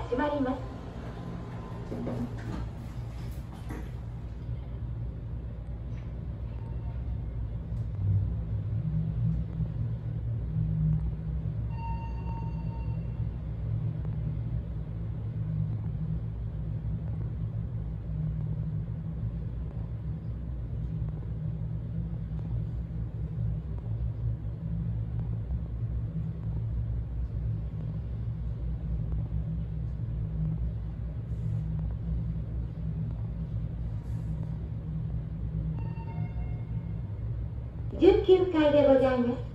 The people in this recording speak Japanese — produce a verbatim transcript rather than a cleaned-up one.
閉まります。じゅうきゅうかいでございます。